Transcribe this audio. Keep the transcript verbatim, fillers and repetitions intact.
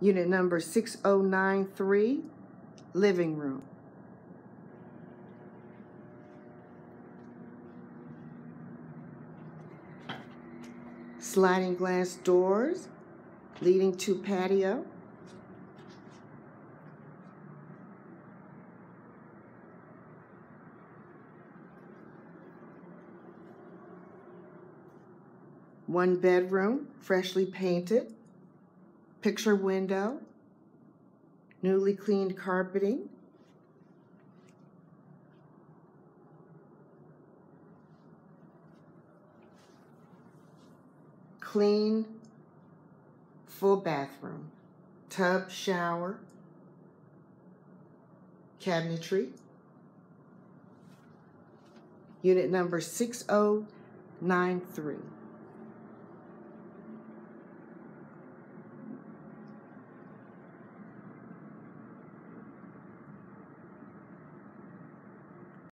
Unit number six oh nine three, living room. Sliding glass doors leading to patio. One bedroom, freshly painted. Picture window. Newly cleaned carpeting. Clean, full bathroom. Tub, shower. Cabinetry. Unit number six oh nine three.